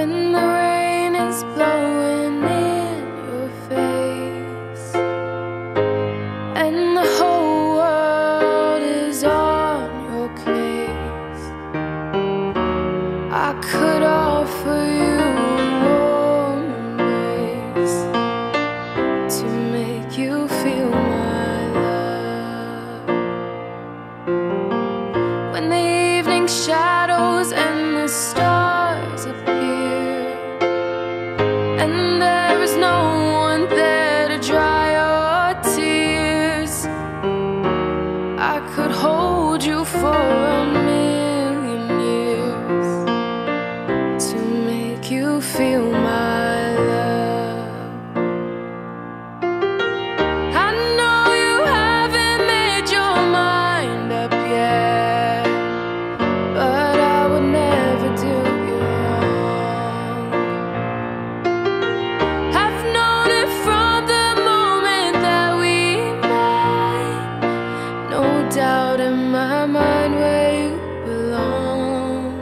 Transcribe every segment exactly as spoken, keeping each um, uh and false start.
when the rain is blowing in your face and the whole world is on your case. I could offer you a warm embrace to make you feel my love. When the evening shadows and the stars appear and there is no one there to dry your tears, I could hold you for a million years to make you feel my love. I know you haven't made your mind up yet, but I would never do you wrong. I've known it from the moment that we met. No doubt in my mind where you belong.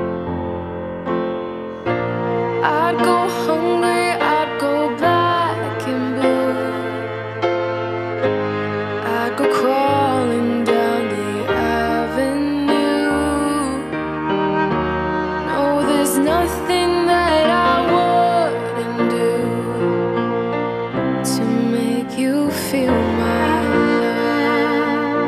I'd go hungry, I'd go black and blue. I'd go crawling down the avenue. No, there's nothing that I wouldn't do to make you feel my love.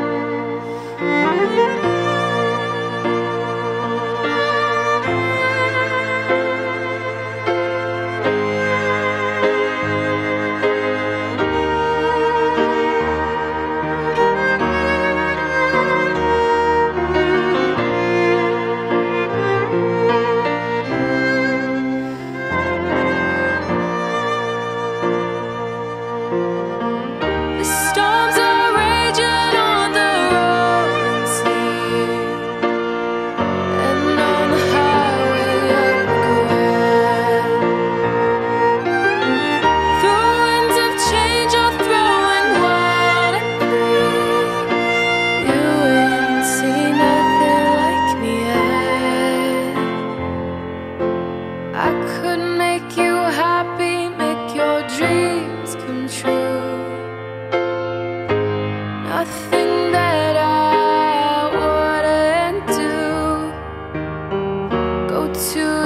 The storms are raging on the rolling sea and on the highway of regret. Through winds of change or throwing wild and free, you ain't seen nothing like me yet. I could make you happy, make your dreams come true. Nothing that I wouldn't do. Go to